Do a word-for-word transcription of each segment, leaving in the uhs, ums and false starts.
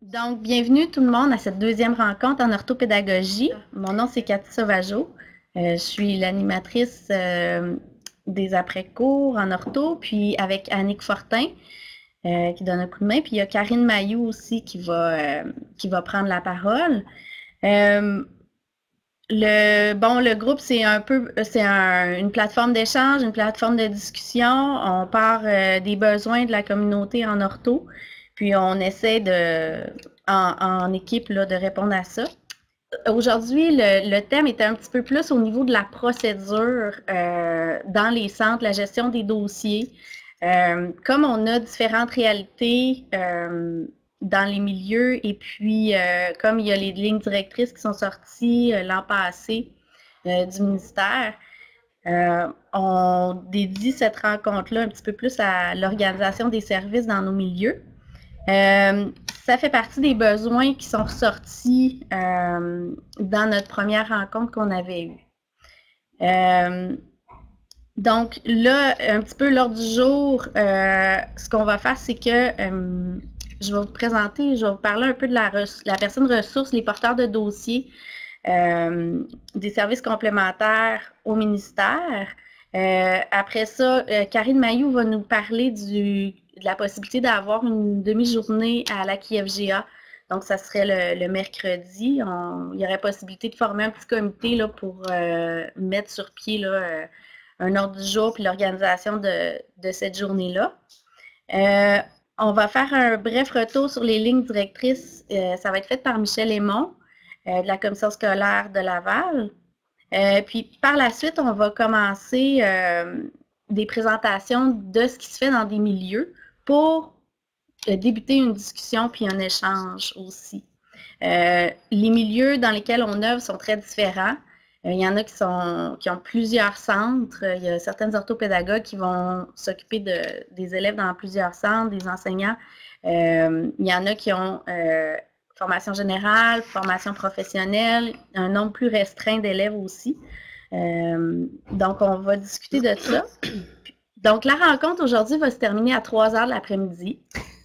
Donc, bienvenue tout le monde à cette deuxième rencontre en orthopédagogie. Mon nom, c'est Cathy Sauvageau. Euh, je suis l'animatrice euh, des après-cours en ortho, puis avec Annick Fortin euh, qui donne un coup de main. Puis il y a Karine Mailloux aussi qui va, euh, qui va prendre la parole. Euh, le, bon, le groupe, c'est un peu, c'est un, une plateforme d'échange, une plateforme de discussion. On part euh, des besoins de la communauté en ortho, puis on essaie de, en, en équipe là, de répondre à ça. Aujourd'hui, le, le thème était un petit peu plus au niveau de la procédure euh, dans les centres, la gestion des dossiers. Euh, comme on a différentes réalités euh, dans les milieux et puis euh, comme il y a les lignes directrices qui sont sorties euh, l'an passé euh, du ministère, euh, on dédie cette rencontre-là un petit peu plus à l'organisation des services dans nos milieux. Euh, ça fait partie des besoins qui sont ressortis euh, dans notre première rencontre qu'on avait eue. Euh, donc là, un petit peu l'ordre du jour, euh, ce qu'on va faire, c'est que euh, je vais vous présenter, je vais vous parler un peu de la, la personne ressource, les porteurs de dossiers, euh, des services complémentaires au ministère. Euh, après ça, euh, Karine Mailloux va nous parler du, de la possibilité d'avoir une demi-journée à la Q F G A. Donc, ça serait le, le mercredi. On, il y aurait possibilité de former un petit comité là, pour euh, mettre sur pied là, euh, un ordre du jour puis l'organisation de, de cette journée-là. Euh, on va faire un bref retour sur les lignes directrices. Euh, ça va être fait par Michel Aymon euh, de la commission scolaire de Laval. Euh, puis par la suite, on va commencer euh, des présentations de ce qui se fait dans des milieux pour euh, débuter une discussion puis un échange aussi. Euh, les milieux dans lesquels on œuvre sont très différents. Euh, il y en a qui, sont, qui ont plusieurs centres. Il y a certaines orthopédagogues qui vont s'occuper de, des élèves dans plusieurs centres, des enseignants. Euh, il y en a qui ont euh, formation générale, formation professionnelle, un nombre plus restreint d'élèves aussi. Euh, donc, on va discuter de ça. Donc, la rencontre aujourd'hui va se terminer à trois heures de l'après-midi.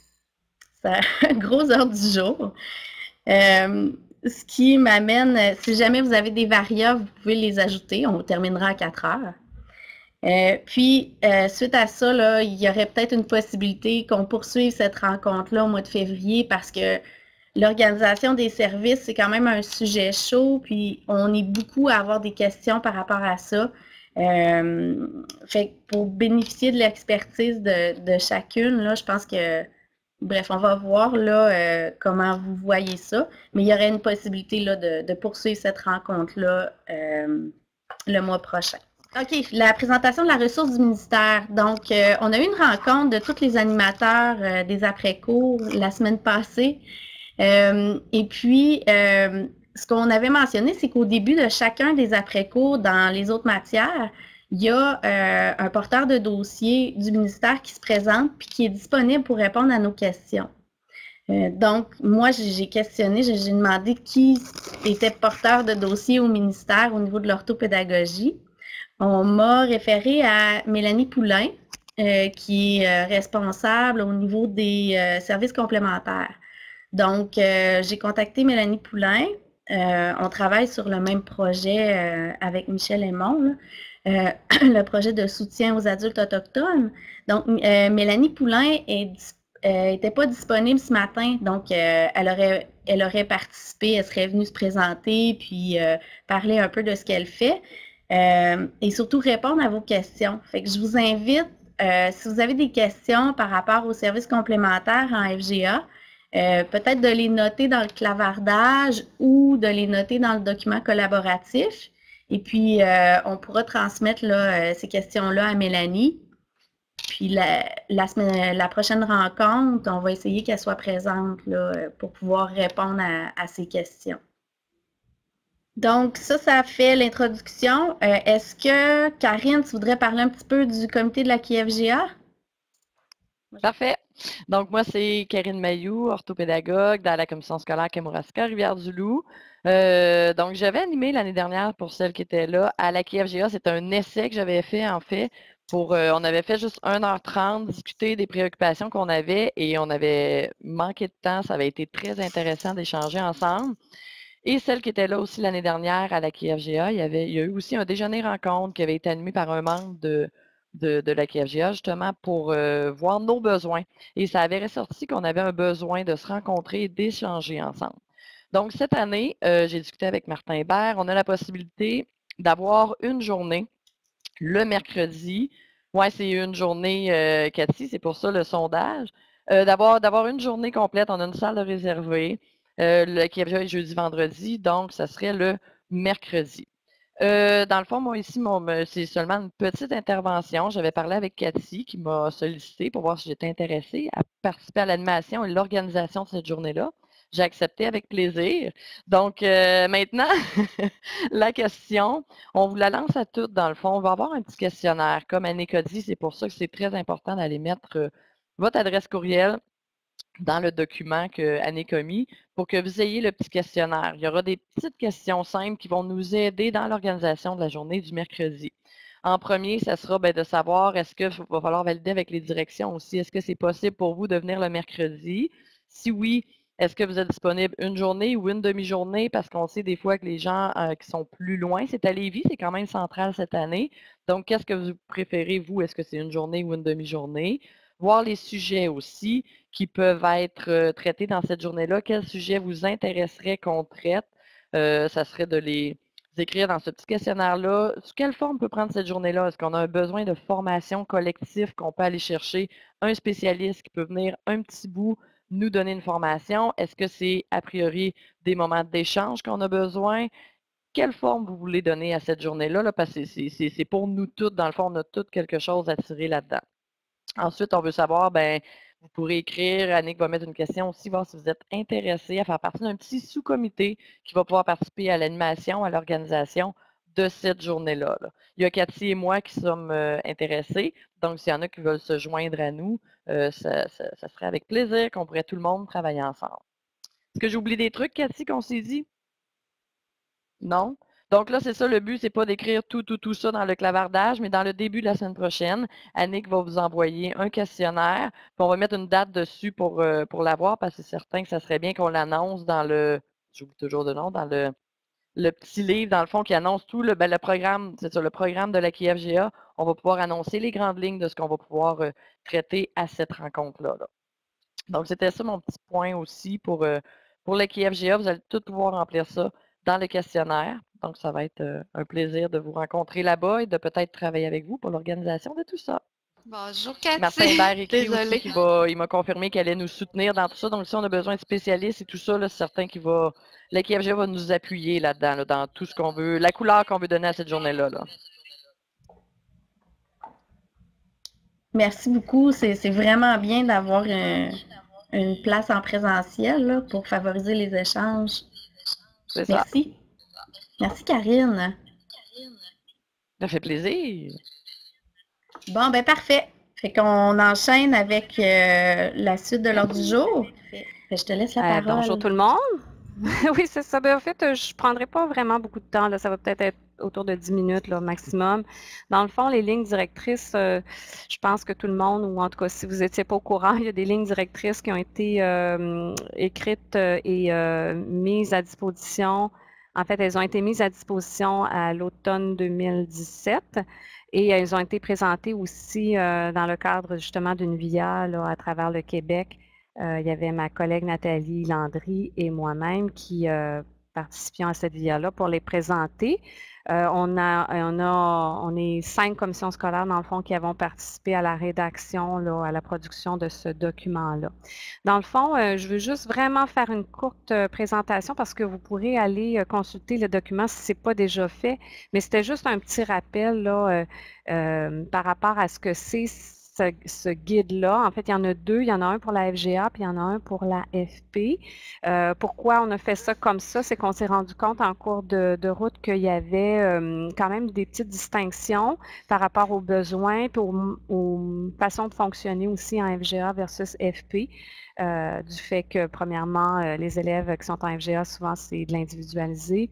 C'est un gros heure du jour. Euh, ce qui m'amène, si jamais vous avez des variables, vous pouvez les ajouter. On terminera à quatre heures. Euh, puis, euh, suite à ça, là, il y aurait peut-être une possibilité qu'on poursuive cette rencontre-là au mois de février parce que l'organisation des services, c'est quand même un sujet chaud, puis on est beaucoup à avoir des questions par rapport à ça. Euh, fait que pour bénéficier de l'expertise de, de chacune, là, je pense que, bref, on va voir là euh, comment vous voyez ça, mais il y aurait une possibilité là, de, de poursuivre cette rencontre-là euh, le mois prochain. OK, la présentation de la ressource du ministère. Donc, euh, on a eu une rencontre de tous les animateurs euh, des après-cours la semaine passée. Euh, et puis, euh, ce qu'on avait mentionné, c'est qu'au début de chacun des après-cours dans les autres matières, il y a euh, un porteur de dossier du ministère qui se présente puis qui est disponible pour répondre à nos questions. Euh, donc, moi, j'ai questionné, j'ai demandé qui était porteur de dossier au ministère au niveau de l'orthopédagogie. On m'a référé à Mélanie Poulain, euh, qui est euh, responsable au niveau des euh, services complémentaires. Donc, euh, j'ai contacté Mélanie Poulain. Euh, on travaille sur le même projet euh, avec Michel Aymon, euh, le projet de soutien aux adultes autochtones. Donc, euh, Mélanie Poulain n'était euh, pas disponible ce matin, donc euh, elle, aurait, elle aurait participé, elle serait venue se présenter, puis euh, parler un peu de ce qu'elle fait. Euh, et surtout répondre à vos questions. Fait que je vous invite, euh, si vous avez des questions par rapport aux services complémentaires en F G A, euh, peut-être de les noter dans le clavardage ou de les noter dans le document collaboratif. Et puis, euh, on pourra transmettre là, euh, ces questions-là à Mélanie. Puis, la, la, semaine, la prochaine rencontre, on va essayer qu'elle soit présente là, pour pouvoir répondre à, à ces questions. Donc, ça, ça fait l'introduction. Euh, Est-ce que, Karine, tu voudrais parler un petit peu du comité de la Q F G A? Parfait. Donc, moi, c'est Karine Mailloux, orthopédagogue dans la commission scolaire Kamouraska, Rivière-du-Loup. Euh, donc, j'avais animé l'année dernière, pour celles qui étaient là, à la K F G A. C'est un essai que j'avais fait, en fait, pour, euh, on avait fait juste une heure trente, discuter des préoccupations qu'on avait et on avait manqué de temps. Ça avait été très intéressant d'échanger ensemble. Et celle qui était là aussi l'année dernière à la K F G A, il y avait, il y a eu aussi un déjeuner-rencontre qui avait été animé par un membre de, de, de la K F G A, justement pour euh, voir nos besoins. Et ça avait ressorti qu'on avait un besoin de se rencontrer et d'échanger ensemble. Donc, cette année, euh, j'ai discuté avec Martin Hébert. On a la possibilité d'avoir une journée le mercredi. Ouais, c'est une journée, euh, Cathy, c'est pour ça le sondage. Euh, d'avoir, d'avoir une journée complète, on a une salle réservée. Euh, le K F G A est jeudi, vendredi, donc ça serait le mercredi. Euh, dans le fond, moi ici, mon, c'est seulement une petite intervention. J'avais parlé avec Cathy qui m'a sollicité pour voir si j'étais intéressée à participer à l'animation et l'organisation de cette journée-là. J'ai accepté avec plaisir. Donc, euh, maintenant, la question, on vous la lance à toutes dans le fond. On va avoir un petit questionnaire. Comme Annick a dit, c'est pour ça que c'est très important d'aller mettre euh, votre adresse courriel dans le document que Annick a mis pour que vous ayez le petit questionnaire. Il y aura des petites questions simples qui vont nous aider dans l'organisation de la journée du mercredi. En premier, ça sera ben, de savoir est-ce qu'il va falloir valider avec les directions aussi. Est-ce que c'est possible pour vous de venir le mercredi? Si oui, est-ce que vous êtes disponible une journée ou une demi-journée? Parce qu'on sait des fois que les gens euh, qui sont plus loin, c'est à Lévis, c'est quand même central cette année. Donc, qu'est-ce que vous préférez, vous? Est-ce que c'est une journée ou une demi-journée? Voir les sujets aussi qui peuvent être euh, traités dans cette journée-là. Quel sujet vous intéresserait qu'on traite? Euh, ça serait de les écrire dans ce petit questionnaire-là. Sous quelle forme peut prendre cette journée-là? Est-ce qu'on a un besoin de formation collective qu'on peut aller chercher un spécialiste qui peut venir un petit bout nous donner une formation? Est-ce que c'est a priori des moments d'échange qu'on a besoin? Quelle forme vous voulez donner à cette journée-là? Là, parce que c'est pour nous toutes, dans le fond, on a toutes quelque chose à tirer là-dedans. Ensuite, on veut savoir, ben, vous pourrez écrire, Annick va mettre une question aussi, voir si vous êtes intéressé à faire partie d'un petit sous-comité qui va pouvoir participer à l'animation, à l'organisation de cette journée-là. Là. Il y a Cathy et moi qui sommes euh, intéressés, donc s'il y en a qui veulent se joindre à nous, euh, ça, ça, ça serait avec plaisir qu'on pourrait tout le monde travailler ensemble. Est-ce que j'oublie des trucs, Cathy, qu'on s'est dit? Non? Donc là, c'est ça, le but, c'est pas d'écrire tout, tout, tout ça dans le clavardage, mais dans le début de la semaine prochaine, Annick va vous envoyer un questionnaire, puis on va mettre une date dessus pour, euh, pour l'avoir, parce que c'est certain que ça serait bien qu'on l'annonce dans le, j'oublie toujours le nom, dans le, le petit livre, dans le fond, qui annonce tout le, ben, le programme, c'est ça, le programme de la K F G A. On va pouvoir annoncer les grandes lignes de ce qu'on va pouvoir euh, traiter à cette rencontre-là. Là. Donc, c'était ça mon petit point aussi pour, euh, pour le K F G A. Vous allez tout pouvoir remplir ça dans le questionnaire. Donc, ça va être euh, un plaisir de vous rencontrer là-bas et de peut-être travailler avec vous pour l'organisation de tout ça. Bonjour Cathy. Martin Hébert écrit aussi qu'il va, il m'a confirmé qu'elle allait nous soutenir dans tout ça. Donc, si on a besoin de spécialistes et tout ça, c'est certain qu'il va, le K F G A va nous appuyer là-dedans, là, dans tout ce qu'on veut, la couleur qu'on veut donner à cette journée-là. Là. Merci beaucoup. C'est vraiment bien d'avoir un, une place en présentiel là, pour favoriser les échanges. Merci. Ça. Merci, Karine. Ça fait plaisir. Bon, ben parfait. Fait qu'on enchaîne avec euh, la suite de l'ordre du jour. Fait, je te laisse la euh, parole. Bonjour tout le monde. Oui, c'est ça. Ben, en fait, je ne prendrai pas vraiment beaucoup de temps. Là. Ça va peut-être être autour de dix minutes là, maximum. Dans le fond, les lignes directrices, euh, je pense que tout le monde, ou en tout cas, si vous n'étiez pas au courant, il y a des lignes directrices qui ont été euh, écrites et euh, mises à disposition. En fait, elles ont été mises à disposition à l'automne deux mille dix-sept. Et elles ont été présentées aussi euh, dans le cadre justement d'une V I A là, à travers le Québec. Euh, il y avait ma collègue Nathalie Landry et moi-même qui euh, participions à cette V I A-là pour les présenter. Euh, on, a, on, a, on est cinq commissions scolaires, dans le fond, qui avons participé à la rédaction, là, à la production de ce document-là. Dans le fond, euh, je veux juste vraiment faire une courte euh, présentation parce que vous pourrez aller euh, consulter le document si ce n'est pas déjà fait, mais c'était juste un petit rappel là, euh, euh, par rapport à ce que c'est ce, ce guide-là. En fait, il y en a deux. Il y en a un pour la F G A, puis il y en a un pour la F P. Euh, pourquoi on a fait ça comme ça? C'est qu'on s'est rendu compte en cours de, de route qu'il y avait euh, quand même des petites distinctions par rapport aux besoins, puis aux, aux façons de fonctionner aussi en F G A versus F P. Euh, du fait que, premièrement, euh, les élèves qui sont en F G A, souvent, c'est de l'individualisé.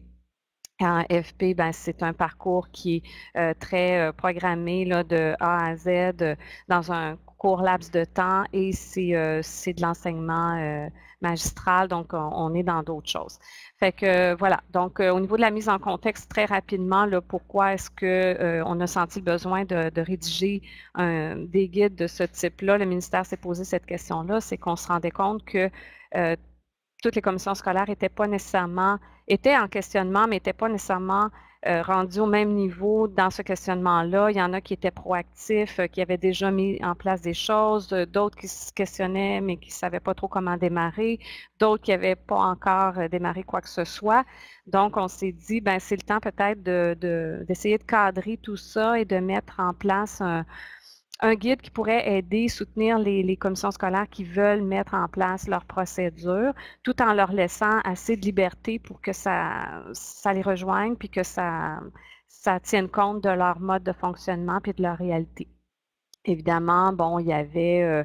En F P, ben, c'est un parcours qui est euh, très euh, programmé là, de A à Z euh, dans un court laps de temps et c'est euh, c'est de l'enseignement euh, magistral, donc on, on est dans d'autres choses. Fait que euh, voilà, donc euh, au niveau de la mise en contexte, très rapidement, là, pourquoi est-ce qu'on euh, a senti le besoin de, de rédiger un, des guides de ce type-là? Le ministère s'est posé cette question-là, c'est qu'on se rendait compte que euh, toutes les commissions scolaires n'étaient pas nécessairement, étaient en questionnement, mais n'étaient pas nécessairement euh, rendues au même niveau dans ce questionnement-là. Il y en a qui étaient proactifs, euh, qui avaient déjà mis en place des choses, euh, d'autres qui se questionnaient, mais qui ne savaient pas trop comment démarrer, d'autres qui n'avaient pas encore euh, démarré quoi que ce soit. Donc, on s'est dit, ben c'est le temps peut-être de, de, d'essayer de cadrer tout ça et de mettre en place un un guide qui pourrait aider, soutenir les, les commissions scolaires qui veulent mettre en place leur procédure, tout en leur laissant assez de liberté pour que ça, ça les rejoigne, puis que ça, ça tienne compte de leur mode de fonctionnement puis de leur réalité. Évidemment, bon, il y avait euh,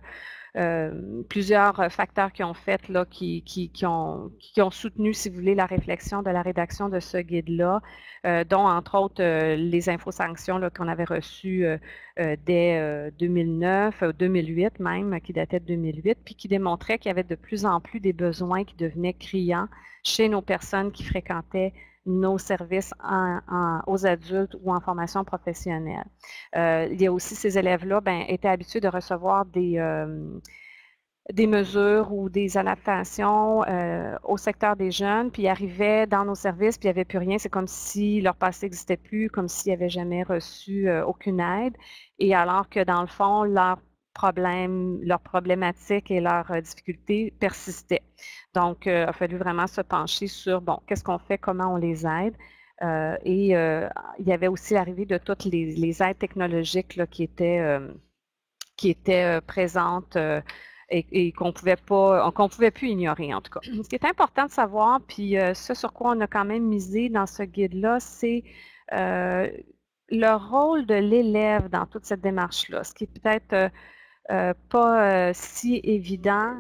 euh, plusieurs facteurs qui ont fait, là, qui, qui, qui, ont, qui ont soutenu, si vous voulez, la réflexion de la rédaction de ce guide-là, euh, dont, entre autres, euh, les infosanctions qu'on avait reçues euh, euh, dès euh, deux mille neuf, deux mille huit même, qui dataient de deux mille huit, puis qui démontraient qu'il y avait de plus en plus des besoins qui devenaient criants chez nos personnes qui fréquentaient nos services en, en, aux adultes ou en formation professionnelle. Euh, il y a aussi ces élèves-là, ben, étaient habitués de recevoir des, euh, des mesures ou des adaptations euh, au secteur des jeunes, puis ils arrivaient dans nos services, puis il n'y avait plus rien. C'est comme si leur passé n'existait plus, comme s'ils n'avaient jamais reçu euh, aucune aide. Et alors que dans le fond, leur problèmes, leurs problématiques et leurs euh, difficultés persistaient. Donc, euh, il a fallu vraiment se pencher sur, bon, qu'est-ce qu'on fait, comment on les aide. Euh, et euh, il y avait aussi l'arrivée de toutes les, les aides technologiques là, qui étaient, euh, qui étaient euh, présentes euh, et, et qu'on pouvait pas, qu'on pouvait plus ignorer en tout cas. Ce qui est important de savoir, puis euh, ce sur quoi on a quand même misé dans ce guide-là, c'est euh, le rôle de l'élève dans toute cette démarche-là, ce qui est peut-être euh, Euh, pas euh, si évident.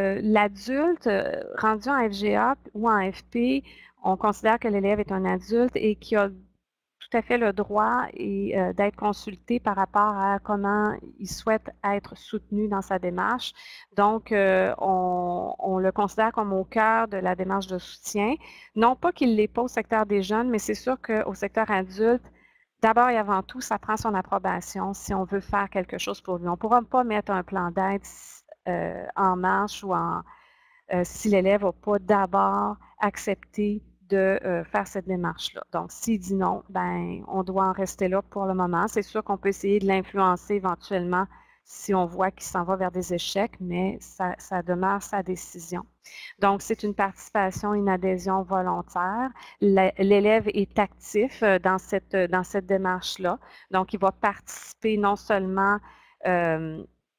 L'adulte euh, rendu en F G A ou en F P, on considère que l'élève est un adulte et qui a tout à fait le droit euh, d'être consulté par rapport à comment il souhaite être soutenu dans sa démarche. Donc, euh, on, on le considère comme au cœur de la démarche de soutien. Non pas qu'il ne l'est pas au secteur des jeunes, mais c'est sûr qu'au secteur adulte, d'abord et avant tout, ça prend son approbation si on veut faire quelque chose pour lui. On ne pourra pas mettre un plan d'aide euh, en marche ou en, euh, si l'élève n'a pas d'abord accepté de euh, faire cette démarche-là. Donc, s'il dit non, ben, on doit en rester là pour le moment. C'est sûr qu'on peut essayer de l'influencer éventuellement si on voit qu'il s'en va vers des échecs, mais ça, ça demeure sa décision. Donc, c'est une participation, une adhésion volontaire. L'élève est actif dans cette, dans cette démarche-là. Donc, il va participer non seulement euh,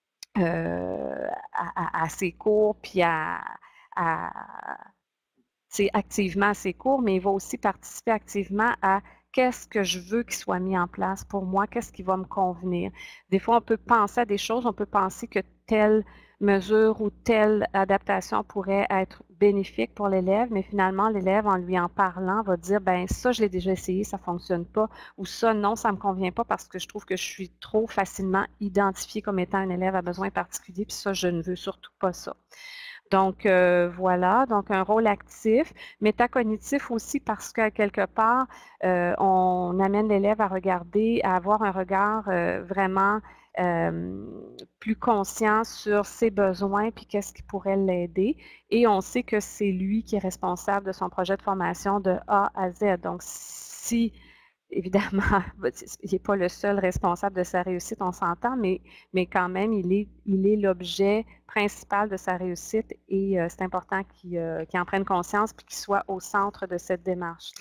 euh, à, à, à ses cours, puis à, à activement à ses cours, mais il va aussi participer activement à qu'est-ce que je veux qu'il soit mis en place pour moi, qu'est-ce qui va me convenir. Des fois, on peut penser à des choses, on peut penser que telle mesure ou telle adaptation pourrait être bénéfique pour l'élève, mais finalement, l'élève, en lui en parlant, va dire, ben ça, je l'ai déjà essayé, ça ne fonctionne pas, ou ça, non, ça ne me convient pas parce que je trouve que je suis trop facilement identifiée comme étant un élève à besoin particulier, puis ça, je ne veux surtout pas ça. Donc, euh, voilà, donc un rôle actif, métacognitif aussi parce qu'à quelque part, euh, on amène l'élève à regarder, à avoir un regard euh, vraiment euh, plus conscient sur ses besoins puis qu'est-ce qui pourrait l'aider. Et on sait que c'est lui qui est responsable de son projet de formation de A à Z. Donc, si évidemment, il n'est pas le seul responsable de sa réussite, on s'entend, mais, mais quand même, il est, il est l'objet principal de sa réussite et euh, c'est important qu'il euh, qu'il en prenne conscience et qu'il soit au centre de cette démarche-là.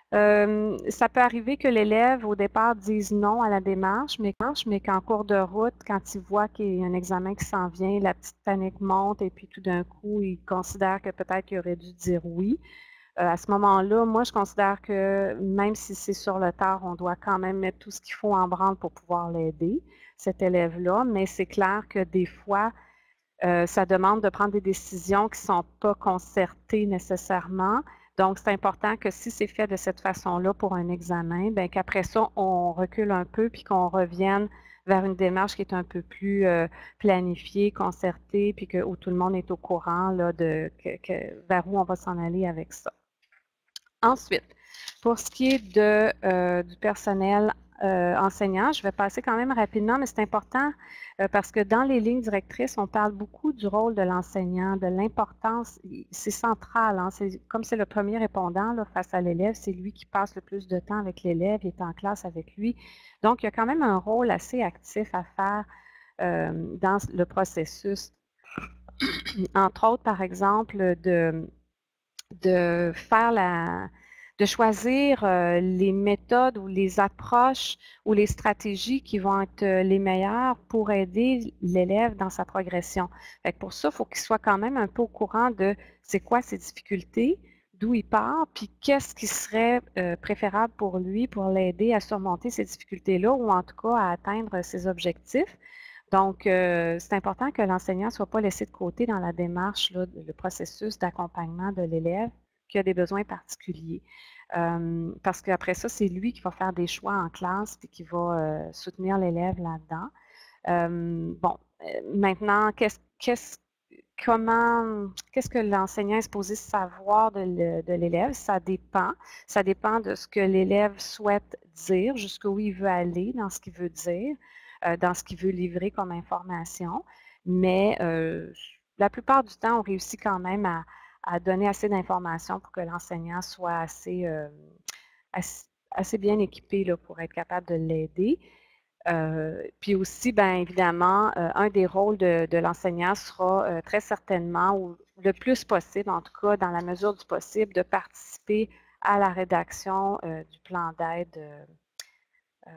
Euh, ça peut arriver que l'élève, au départ, dise non à la démarche, mais, mais qu'en cours de route, quand il voit qu'il y a un examen qui s'en vient, la petite panique monte et puis tout d'un coup, il considère que peut-être qu'il aurait dû dire oui. Euh, à ce moment-là, moi, je considère que même si c'est sur le tard, on doit quand même mettre tout ce qu'il faut en branle pour pouvoir l'aider, cet élève-là, mais c'est clair que des fois, euh, ça demande de prendre des décisions qui ne sont pas concertées nécessairement. Donc, c'est important que si c'est fait de cette façon-là pour un examen, bien qu'après ça, on recule un peu puis qu'on revienne vers une démarche qui est un peu plus euh, planifiée, concertée, puis que, où tout le monde est au courant là, de que, que, vers où on va s'en aller avec ça. Ensuite, pour ce qui est de, euh, du personnel euh, enseignant, je vais passer quand même rapidement, mais c'est important euh, parce que dans les lignes directrices, on parle beaucoup du rôle de l'enseignant, de l'importance, c'est central, hein, comme c'est le premier répondant là, face à l'élève, c'est lui qui passe le plus de temps avec l'élève, il est en classe avec lui. Donc, il y a quand même un rôle assez actif à faire euh, dans le processus. Entre autres, par exemple, de de faire la, de choisir euh, les méthodes ou les approches ou les stratégies qui vont être euh, les meilleures pour aider l'élève dans sa progression. Fait que pour ça, il faut qu'il soit quand même un peu au courant de c'est quoi ses difficultés, d'où il part, puis qu'est-ce qui serait euh, préférable pour lui pour l'aider à surmonter ces difficultés-là ou en tout cas à atteindre ses objectifs. Donc, euh, c'est important que l'enseignant ne soit pas laissé de côté dans la démarche, là, le processus d'accompagnement de l'élève qui a des besoins particuliers. Euh, parce qu'après ça, c'est lui qui va faire des choix en classe et qui va euh, soutenir l'élève là-dedans. Euh, bon, maintenant, qu'est-ce, qu'est-ce, comment, qu'est-ce que l'enseignant est supposé savoir de, le, de l'élève? Ça dépend. Ça dépend de ce que l'élève souhaite dire, jusqu'où il veut aller dans ce qu'il veut dire. Euh, dans ce qu'il veut livrer comme information, mais euh, la plupart du temps, on réussit quand même à, à donner assez d'informations pour que l'enseignant soit assez, euh, assez, assez bien équipé là, pour être capable de l'aider. Euh, puis aussi, bien évidemment, euh, un des rôles de, de l'enseignant sera euh, très certainement, ou le plus possible, en tout cas dans la mesure du possible, de participer à la rédaction euh, du plan d'aide euh, euh,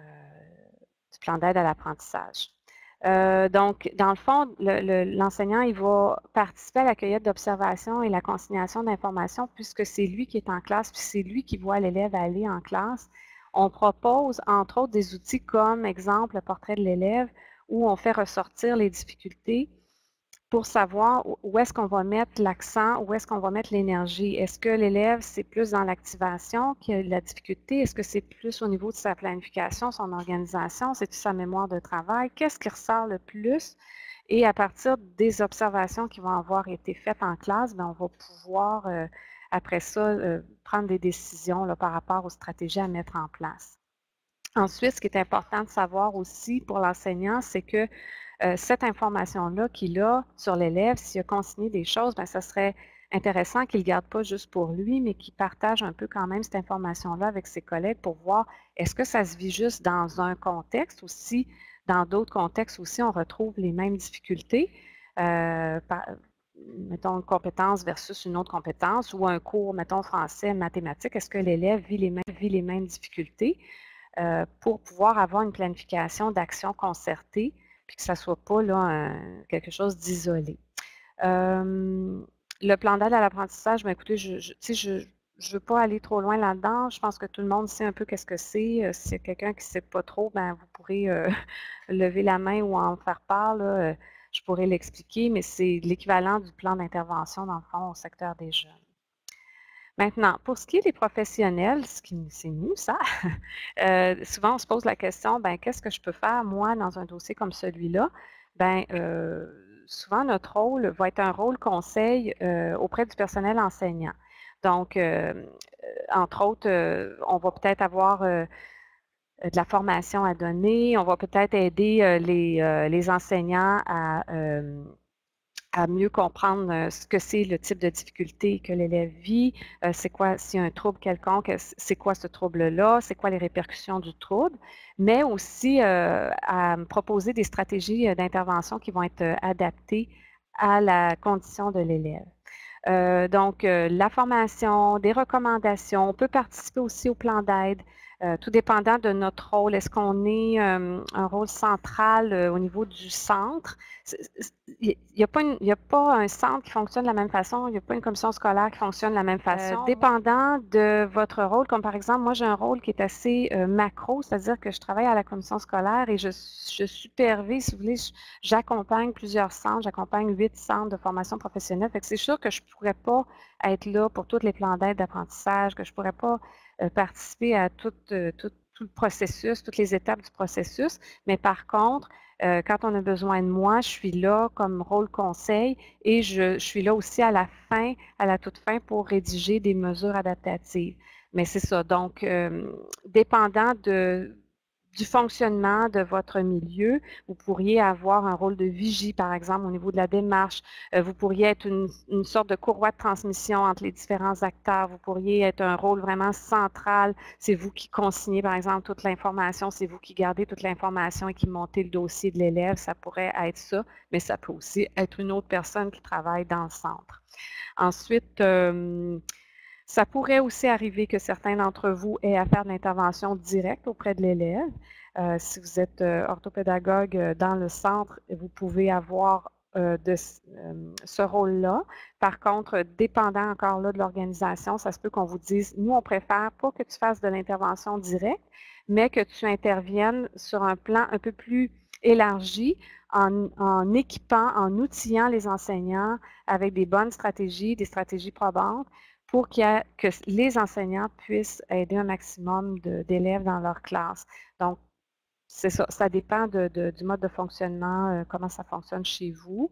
du plan d'aide à l'apprentissage. Euh, donc, dans le fond, l'enseignant, le, le, il va participer à la cueillette d'observation et la consignation d'informations puisque c'est lui qui est en classe, puis c'est lui qui voit l'élève aller en classe. On propose, entre autres, des outils comme, exemple, le portrait de l'élève, où on fait ressortir les difficultés pour savoir où est-ce qu'on va mettre l'accent, où est-ce qu'on va mettre l'énergie. Est-ce que l'élève, c'est plus dans l'activation qu'il y a la difficulté? Est-ce que c'est plus au niveau de sa planification, son organisation? C'est-tu sa mémoire de travail? Qu'est-ce qui ressort le plus? Et à partir des observations qui vont avoir été faites en classe, bien, on va pouvoir, euh, après ça, euh, prendre des décisions là, par rapport aux stratégies à mettre en place. Ensuite, ce qui est important de savoir aussi pour l'enseignant, c'est que Euh, cette information-là qu'il a sur l'élève, s'il a consigné des choses, bien, ça serait intéressant qu'il ne garde pas juste pour lui, mais qu'il partage un peu quand même cette information-là avec ses collègues pour voir est-ce que ça se vit juste dans un contexte ou si dans d'autres contextes aussi on retrouve les mêmes difficultés. Euh, par, mettons une compétence versus une autre compétence ou un cours, mettons français, mathématiques, est-ce que l'élève vit les mêmes, vit les mêmes difficultés euh, pour pouvoir avoir une planification d'action concertée puis que ça ne soit pas là, un, quelque chose d'isolé. Euh, le plan d'aide à l'apprentissage, bien, écoutez, je ne veux pas aller trop loin là-dedans. Je pense que tout le monde sait un peu qu'est-ce que c'est. Euh, S'il y a quelqu'un qui ne sait pas trop, bien, vous pourrez euh, lever la main ou en faire part. Là, je pourrais l'expliquer, mais c'est l'équivalent du plan d'intervention, dans le fond, au secteur des jeunes. Maintenant, pour ce qui est des professionnels, ce qui c'est nous, ça, euh, souvent on se pose la question, ben qu'est-ce que je peux faire, moi, dans un dossier comme celui-là? Ben, euh, souvent, notre rôle va être un rôle conseil euh, auprès du personnel enseignant. Donc, euh, entre autres, euh, on va peut-être avoir euh, de la formation à donner, on va peut-être aider euh, les, euh, les enseignants à... Euh, à mieux comprendre euh, ce que c'est le type de difficulté que l'élève vit, euh, c'est quoi, s'il y a un trouble quelconque, c'est quoi ce trouble-là, c'est quoi les répercussions du trouble, mais aussi euh, à proposer des stratégies d'intervention qui vont être adaptées à la condition de l'élève. Euh, donc, euh, la formation, des recommandations, on peut participer aussi au plan d'aide, euh, tout dépendant de notre rôle. Est-ce qu'on est euh, un rôle central euh, au niveau du centre? Il n'y a, a pas un centre qui fonctionne de la même façon, il n'y a pas une commission scolaire qui fonctionne de la même façon. Euh, dépendant de votre rôle, comme par exemple, moi j'ai un rôle qui est assez euh, macro, c'est-à-dire que je travaille à la commission scolaire et je, je supervise, si vous voulez, j'accompagne plusieurs centres, j'accompagne huit centres de formation professionnelle. Fait que c'est sûr que je ne pourrais pas être là pour tous les plans d'aide d'apprentissage, que je ne pourrais pas euh, participer à tout, euh, tout, tout le processus, toutes les étapes du processus, mais par contre, Euh, quand on a besoin de moi, je suis là comme rôle conseil et je, je suis là aussi à la fin, à la toute fin pour rédiger des mesures adaptatives. Mais c'est ça, donc euh, dépendant de, du fonctionnement de votre milieu, vous pourriez avoir un rôle de vigie, par exemple, au niveau de la démarche. Euh, vous pourriez être une, une sorte de courroie de transmission entre les différents acteurs. Vous pourriez être un rôle vraiment central. C'est vous qui consignez, par exemple, toute l'information. C'est vous qui gardez toute l'information et qui montez le dossier de l'élève. Ça pourrait être ça, mais ça peut aussi être une autre personne qui travaille dans le centre. Ensuite, euh, ça pourrait aussi arriver que certains d'entre vous aient à faire de l'intervention directe auprès de l'élève. Euh, si vous êtes euh, orthopédagogue euh, dans le centre, vous pouvez avoir euh, de, euh, ce rôle-là. Par contre, dépendant encore là de l'organisation, ça se peut qu'on vous dise, nous, on préfère pas que tu fasses de l'intervention directe, mais que tu interviennes sur un plan un peu plus élargi en, en équipant, en outillant les enseignants avec des bonnes stratégies, des stratégies probantes, pour a, que les enseignants puissent aider un maximum d'élèves dans leur classe. Donc, c'est ça, ça dépend de, de, du mode de fonctionnement, euh, comment ça fonctionne chez vous.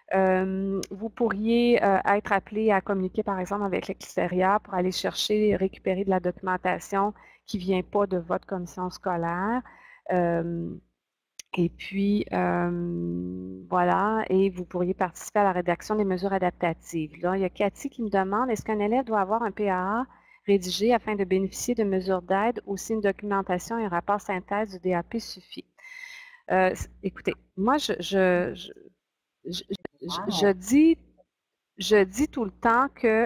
Euh, vous pourriez euh, être appelé à communiquer, par exemple, avec l'extérieur pour aller chercher, récupérer de la documentation qui ne vient pas de votre commission scolaire. Euh, Et puis, euh, voilà, et vous pourriez participer à la rédaction des mesures adaptatives. Là, il y a Cathy qui me demande, est-ce qu'un élève doit avoir un P A A rédigé afin de bénéficier de mesures d'aide ou si une documentation et un rapport synthèse du D A P suffit? Euh, écoutez, moi, je, je, je, je, je, je dis, je dis tout le temps que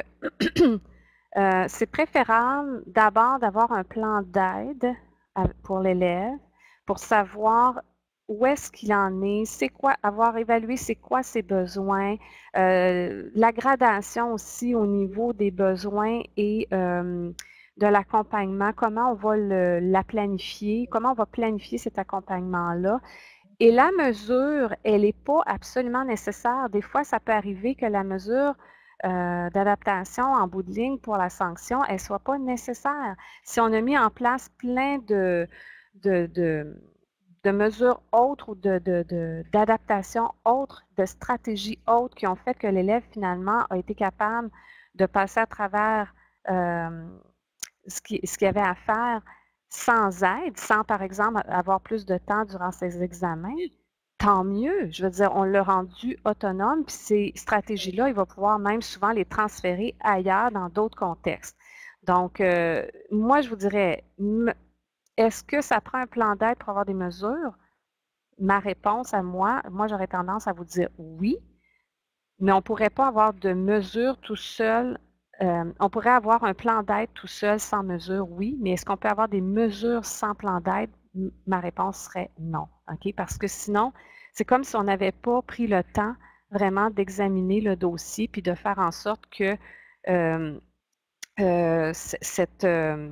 euh, c'est préférable d'abord d'avoir un plan d'aide pour l'élève pour savoir où est-ce qu'il en est, c'est quoi, avoir évalué c'est quoi ses besoins, euh, la gradation aussi au niveau des besoins et euh, de l'accompagnement, comment on va le, la planifier, comment on va planifier cet accompagnement-là. Et la mesure, elle n'est pas absolument nécessaire. Des fois, ça peut arriver que la mesure euh, d'adaptation en bout de ligne pour la sanction, elle ne soit pas nécessaire. Si on a mis en place plein de, de, de de mesures autres ou d'adaptations de, de, autres, de stratégies autres qui ont fait que l'élève, finalement, a été capable de passer à travers euh, ce qu'il ce qu'il avait à faire sans aide, sans, par exemple, avoir plus de temps durant ses examens, tant mieux. Je veux dire, on l'a rendu autonome, puis ces stratégies-là, il va pouvoir même souvent les transférer ailleurs dans d'autres contextes. Donc, euh, moi, je vous dirais, est-ce que ça prend un plan d'aide pour avoir des mesures? Ma réponse à moi, moi j'aurais tendance à vous dire oui, mais on ne pourrait pas avoir de mesures tout seul. Euh, on pourrait avoir un plan d'aide tout seul sans mesure, oui, mais est-ce qu'on peut avoir des mesures sans plan d'aide? Ma réponse serait non, OK? Parce que sinon, c'est comme si on n'avait pas pris le temps vraiment d'examiner le dossier puis de faire en sorte que euh, euh, cette... Euh,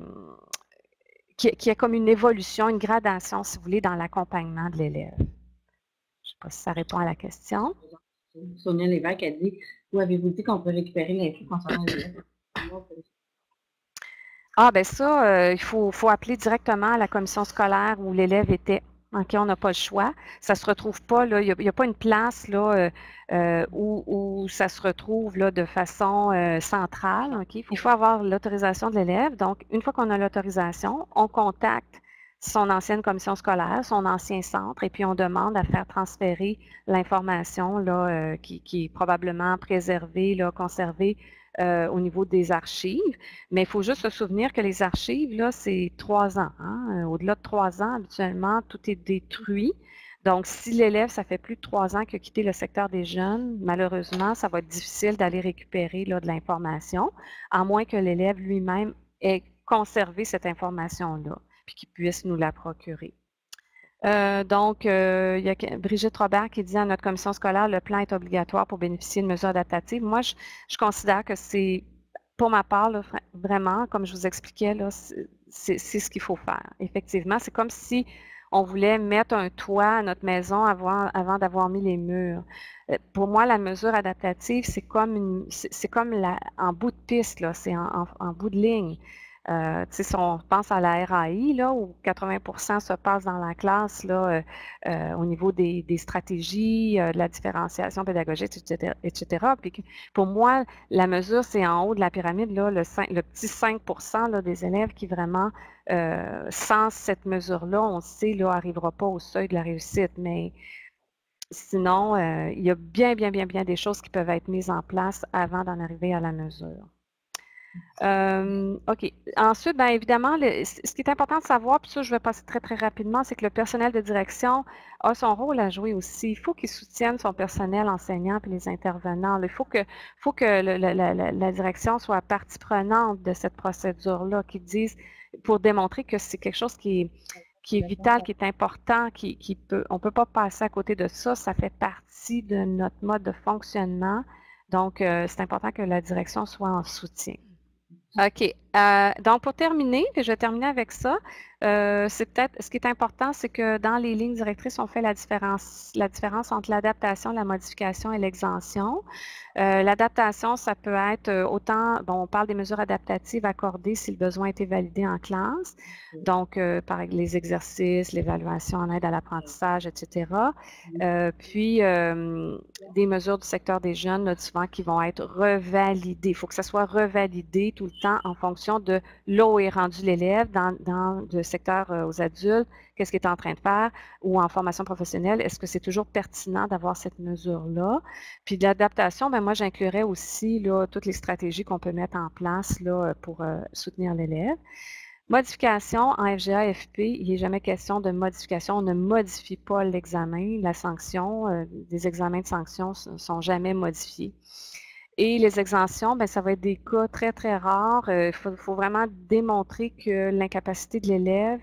Qui, qui est comme une évolution, une gradation, si vous voulez, dans l'accompagnement de l'élève. Je ne sais pas si ça répond à la question. Sonia Lévesque a dit, où avez-vous dit qu'on peut récupérer l'info concernant l'élève? Ah, ben ça, euh, il faut, faut appeler directement à la commission scolaire où l'élève était. OK, on n'a pas le choix. Ça ne se retrouve pas, là, il n'y a, a pas une place là, euh, euh, où, où ça se retrouve là, de façon euh, centrale. Okay? Il faut avoir l'autorisation de l'élève. Donc, une fois qu'on a l'autorisation, on contacte son ancienne commission scolaire, son ancien centre, et puis on demande à faire transférer l'information là, euh, qui, qui est probablement préservée, là, conservée Euh, au niveau des archives, mais il faut juste se souvenir que les archives, là, c'est trois ans. Hein? Au-delà de trois ans, habituellement, tout est détruit. Donc, si l'élève, ça fait plus de trois ans qu'il a quitté le secteur des jeunes, malheureusement, ça va être difficile d'aller récupérer là, de l'information, à moins que l'élève lui-même ait conservé cette information-là, puis qu'il puisse nous la procurer. Euh, donc, euh, il y a Brigitte Robert qui dit à notre commission scolaire, le plan est obligatoire pour bénéficier de mesures adaptatives. Moi, je, je considère que c'est, pour ma part, là, vraiment, comme je vous expliquais, là, c'est ce qu'il faut faire. Effectivement, c'est comme si on voulait mettre un toit à notre maison avant, avant d'avoir mis les murs. Pour moi, la mesure adaptative, c'est comme, une, c'est comme la, en bout de piste, c'est en, en, en bout de ligne. Euh, si on pense à la R A I, là, où quatre-vingts pour cent se passe dans la classe là, euh, euh, au niveau des, des stratégies, euh, de la différenciation pédagogique, et cetera, et cetera. Puis pour moi, la mesure, c'est en haut de la pyramide, là, le, cinq, le petit cinq pour cent là, des élèves qui vraiment, euh, sans cette mesure-là, on sait, n'arrivera pas au seuil de la réussite. Mais sinon, euh, il y a bien, bien, bien, bien des choses qui peuvent être mises en place avant d'en arriver à la mesure. Euh, OK. Ensuite, bien évidemment, le, ce qui est important de savoir, puis ça, je vais passer très, très rapidement, c'est que le personnel de direction a son rôle à jouer aussi. Il faut qu'il soutienne son personnel enseignant et les intervenants. Il faut que, faut que le, la, la, la direction soit partie prenante de cette procédure-là, qu'ils disent, pour démontrer que c'est quelque chose qui est, qui est vital, qui est important, qui, qui peut, on ne peut pas passer à côté de ça. Ça fait partie de notre mode de fonctionnement. Donc, euh, c'est important que la direction soit en soutien. OK. Euh, donc, pour terminer, puis je vais terminer avec ça, euh, c'est peut-être, ce qui est important, c'est que dans les lignes directrices, on fait la différence, la différence entre l'adaptation, la modification et l'exemption. Euh, l'adaptation, ça peut être autant, bon, on parle des mesures adaptatives accordées si le besoin a été validé en classe, donc euh, par les exercices, l'évaluation en aide à l'apprentissage, et cetera. Euh, puis, euh, des mesures du secteur des jeunes, là, souvent, qui vont être revalidées. Il faut que ça soit revalidé tout le temps en fonction de là où est rendu l'élève dans, dans le secteur euh, aux adultes, qu'est-ce qu'il est en train de faire, ou en formation professionnelle, est-ce que c'est toujours pertinent d'avoir cette mesure-là? Puis de l'adaptation, ben moi, j'inclurais aussi là, toutes les stratégies qu'on peut mettre en place là, pour euh, soutenir l'élève. Modification, en F G A F P, il n'est jamais question de modification. On ne modifie pas l'examen, la sanction. Euh, des examens de sanction ne sont jamais modifiés. Et les exemptions, ben, ça va être des cas très, très rares. Il euh, faut, faut vraiment démontrer que l'incapacité de l'élève,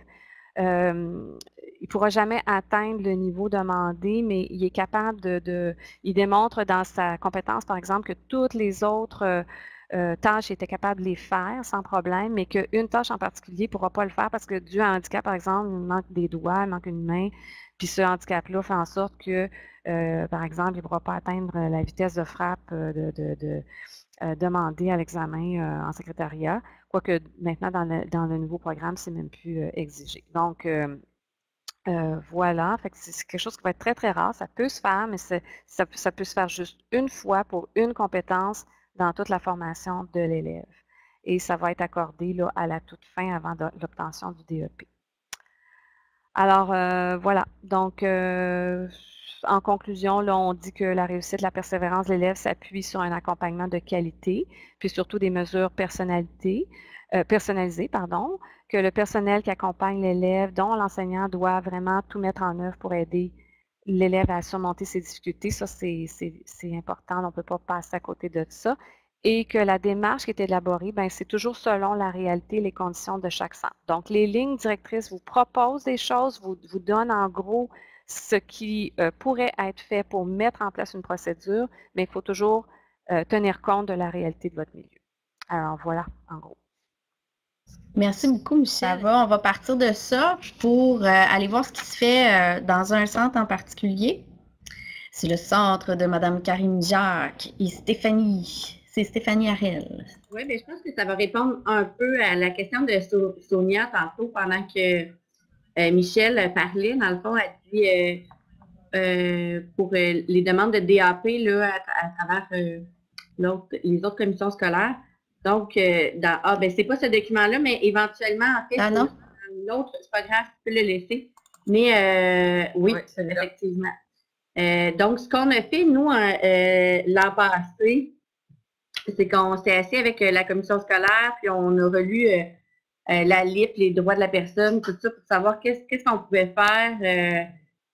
euh, il ne pourra jamais atteindre le niveau demandé, mais il est capable de, de... Il démontre dans sa compétence, par exemple, que toutes les autres euh, euh, tâches, il était capable de les faire sans problème, mais qu'une tâche en particulier ne pourra pas le faire parce que dû à un handicap, par exemple, il manque des doigts, il manque une main, puis ce handicap-là fait en sorte que, euh, par exemple, il ne pourra pas atteindre la vitesse de frappe euh, de, de, de euh, demander à l'examen euh, en secrétariat, quoique maintenant, dans le, dans le nouveau programme, c'est même plus euh, exigé. Donc, euh, euh, voilà, c'est quelque chose qui va être très, très rare. Ça peut se faire, mais ça, ça peut se faire juste une fois pour une compétence dans toute la formation de l'élève. Et ça va être accordé là, à la toute fin avant l'obtention du D E P. Alors, euh, voilà. Donc, euh, en conclusion, là, on dit que la réussite, la persévérance de l'élève s'appuie sur un accompagnement de qualité, puis surtout des mesures personnalité, euh, personnalisées, pardon, que le personnel qui accompagne l'élève, dont l'enseignant doit vraiment tout mettre en œuvre pour aider l'élève à surmonter ses difficultés. Ça, c'est important, on ne peut pas passer à côté de ça. Et que la démarche qui est élaborée, ben, c'est toujours selon la réalité et les conditions de chaque centre. Donc, les lignes directrices vous proposent des choses, vous, vous donnent en gros ce qui euh, pourrait être fait pour mettre en place une procédure, mais il faut toujours euh, tenir compte de la réalité de votre milieu. Alors, voilà, en gros. Merci beaucoup, Michel. Ça va, on va partir de ça pour euh, aller voir ce qui se fait euh, dans un centre en particulier. C'est le centre de Mme Karine Jacques et Stéphanie. C'est Stéphanie Harel. Oui, bien, je pense que ça va répondre un peu à la question de so Sonia tantôt, pendant que euh, Michel parlait. Dans le fond, elle dit euh, euh, pour euh, les demandes de D A P là, à, à travers euh, les autres commissions scolaires. Donc, euh, dans, ah, ben, c'est pas ce document-là, mais éventuellement, en fait, ah, non? l'autre, c'est pas grave, tu peux le laisser. Mais euh, oui, oui effectivement. Euh, donc, ce qu'on a fait, nous, euh, l'an passé, c'est qu'on s'est assis avec euh, la commission scolaire, puis on a relu euh, euh, la L I P, les droits de la personne, tout ça, pour savoir qu'est-ce qu'est-ce qu'on pouvait faire euh,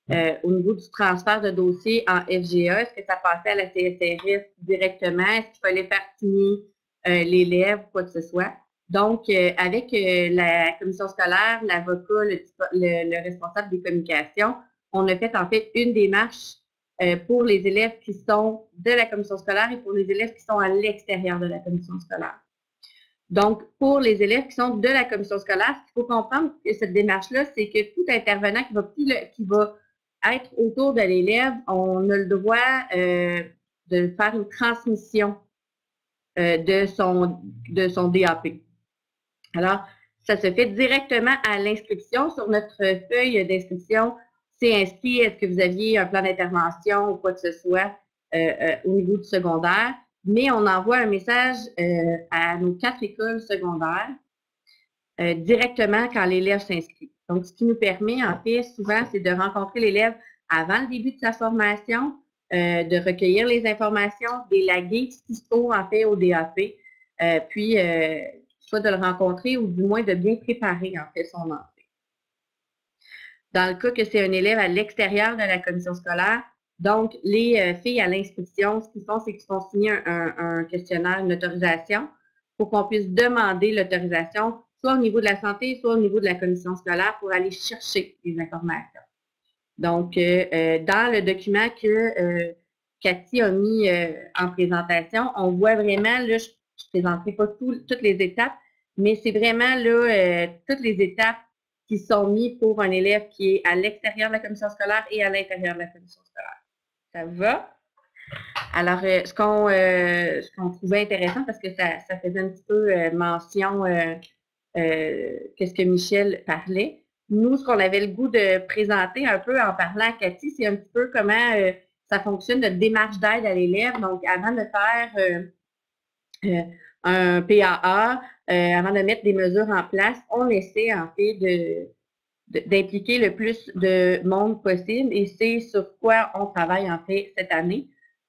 euh, au niveau du transfert de dossier en F G A, est-ce que ça passait à la C S R S directement? Est-ce qu'il fallait faire signer euh, l'élève ou quoi que ce soit? Donc, euh, avec euh, la commission scolaire, l'avocat, le, le, le responsable des communications, on a fait en fait une démarche euh, pour les élèves qui sont de la commission scolaire et pour les élèves qui sont à l'extérieur de la commission scolaire. Donc, pour les élèves qui sont de la commission scolaire, ce qu'il faut comprendre que cette démarche-là, c'est que tout intervenant qui va, qui va être autour de l'élève, on a le droit euh, de faire une transmission euh, de, son, de son D A P. Alors, ça se fait directement à l'inscription. Sur notre feuille d'inscription, c'est inscrit, est-ce que vous aviez un plan d'intervention ou quoi que ce soit euh, euh, au niveau du secondaire, mais on envoie un message euh, à nos quatre écoles secondaires euh, directement quand l'élève s'inscrit. Donc, ce qui nous permet, en fait, souvent, c'est de rencontrer l'élève avant le début de sa formation, euh, de recueillir les informations, d'élaguer ce qu'il faut, en fait, au D A P, euh, puis euh, soit de le rencontrer ou du moins de bien préparer, en fait, son entrée. Dans le cas que c'est un élève à l'extérieur de la commission scolaire, donc les euh, filles à l'inscription, ce qu'ils font, c'est qu'ils font signer un, un, un questionnaire, une autorisation, pour qu'on puisse demander l'autorisation, soit au niveau de la santé, soit au niveau de la commission scolaire, pour aller chercher les informations. Donc, euh, euh, dans le document que euh, Cathy a mis euh, en présentation, on voit vraiment, là, je ne présenterai pas tout, toutes les étapes, mais c'est vraiment là euh, toutes les étapes qui sont mises pour un élève qui est à l'extérieur de la commission scolaire et à l'intérieur de la commission scolaire. Ça va? Alors, euh, ce qu'on euh, ce qu'on trouvait intéressant, parce que ça, ça faisait un petit peu euh, mention euh, euh, qu'est-ce que Michel parlait. Nous, ce qu'on avait le goût de présenter un peu en parlant à Cathy, c'est un petit peu comment euh, ça fonctionne, notre démarche d'aide à l'élève. Donc, avant de faire euh, euh, un P A A, euh, avant de mettre des mesures en place, on essaie en fait de, d'impliquer le plus de monde possible et c'est sur quoi on travaille en fait cette année.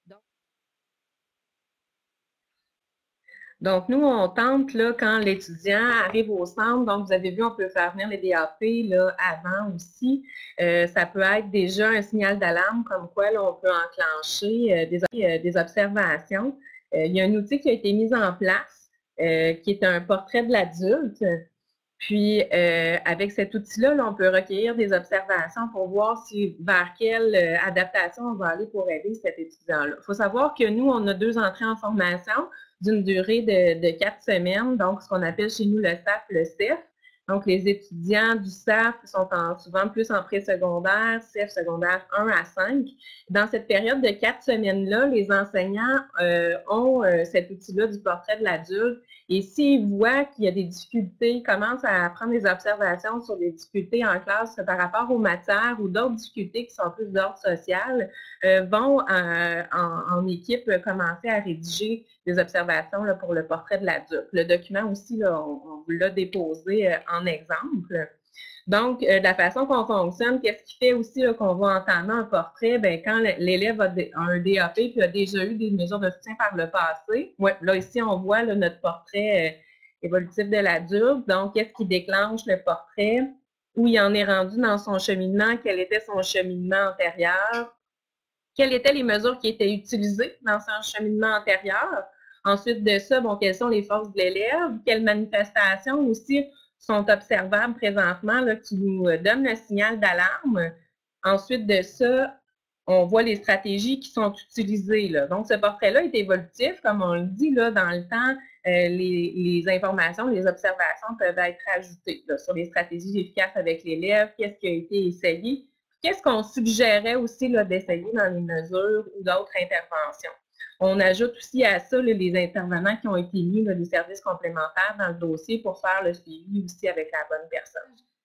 Donc, nous, on tente, là, quand l'étudiant arrive au centre, donc vous avez vu, on peut faire venir les D A P là, avant aussi. Euh, ça peut être déjà un signal d'alarme, comme quoi là, on peut enclencher euh, des, euh, des observations. Euh, il y a un outil qui a été mis en place, euh, qui est un portrait de l'adulte. Puis, euh, avec cet outil-là, là, on peut recueillir des observations pour voir si, vers quelle euh, adaptation on va aller pour aider cet étudiant-là. Il faut savoir que nous, on a deux entrées en formation d'une durée de, de quatre semaines, donc ce qu'on appelle chez nous le S A F, le C E F. Donc, les étudiants du S A F sont en, souvent plus en pré-secondaire, C E F secondaire un à cinq. Dans cette période de quatre semaines-là, les enseignants euh, ont euh, cet outil-là du portrait de l'adulte. Et s'ils voient qu'il y a des difficultés, ils commencent à prendre des observations sur des difficultés en classe par rapport aux matières ou d'autres difficultés qui sont plus d'ordre social, euh, vont euh, en, en équipe commencer à rédiger des observations là, pour le portrait de l'adulte. Le document aussi, là, on, on vous l'a déposé euh, en exemple. Donc, euh, de la façon qu'on fonctionne, qu'est-ce qui fait aussi qu'on va entamer un portrait? Bien, quand l'élève a, a un D A P puis a déjà eu des mesures de soutien par le passé, ouais, là, ici, on voit là, notre portrait euh, évolutif de l'adulte. Donc, qu'est-ce qui déclenche le portrait? Où il en est rendu dans son cheminement? Quel était son cheminement antérieur? Quelles étaient les mesures qui étaient utilisées dans son cheminement antérieur? Ensuite de ça, bon, quelles sont les forces de l'élève? Quelles manifestations aussi sont observables présentement là, qui nous donnent le signal d'alarme? Ensuite de ça, on voit les stratégies qui sont utilisées. Là. Donc, ce portrait-là est évolutif, comme on le dit, là, dans le temps, euh, les, les informations, les observations peuvent être ajoutées là, sur les stratégies efficaces avec l'élève, qu'est-ce qui a été essayé, qu'est-ce qu'on suggérait aussi d'essayer dans les mesures ou d'autres interventions. On ajoute aussi à ça là, les intervenants qui ont été mis, là, des services complémentaires dans le dossier pour faire le suivi aussi avec la bonne personne.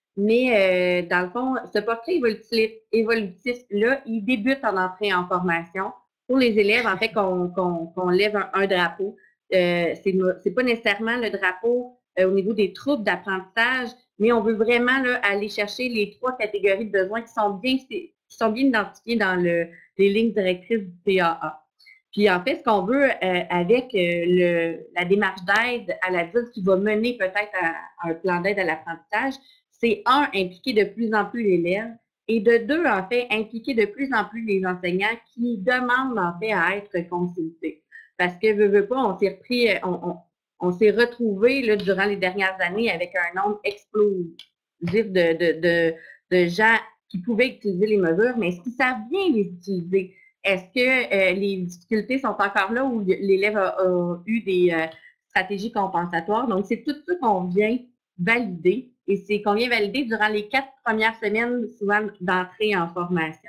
Mais euh, dans le fond, ce portrait évolutif-là, évolutif, il débute en entrée en formation. Pour les élèves, en fait, qu'on qu'on, qu'on lève un, un drapeau. Euh, c'est pas nécessairement le drapeau euh, au niveau des troubles d'apprentissage, mais on veut vraiment là, aller chercher les trois catégories de besoins qui sont bien, qui sont bien identifiées dans le, les lignes directrices du P A A. Puis en fait, ce qu'on veut euh, avec euh, le, la démarche d'aide à l'adulte qui va mener peut-être à, à un plan d'aide à l'apprentissage, c'est un, impliquer de plus en plus l'élève, Et de deux, en fait, impliquer de plus en plus les enseignants qui demandent, en fait, à être consultés. Parce que, veut, veut pas, on s'est repris, on, on, on s'est retrouvés, là, durant les dernières années avec un nombre explosif de, de, de, de gens qui pouvaient utiliser les mesures, mais est-ce qu'ils savent bien les utiliser? Est-ce que euh, les difficultés sont encore là où l'élève a, a eu des euh, stratégies compensatoires? Donc, c'est tout ça qu'on vient valider et c'est qu'on vient valider durant les quatre premières semaines, souvent, d'entrée en formation.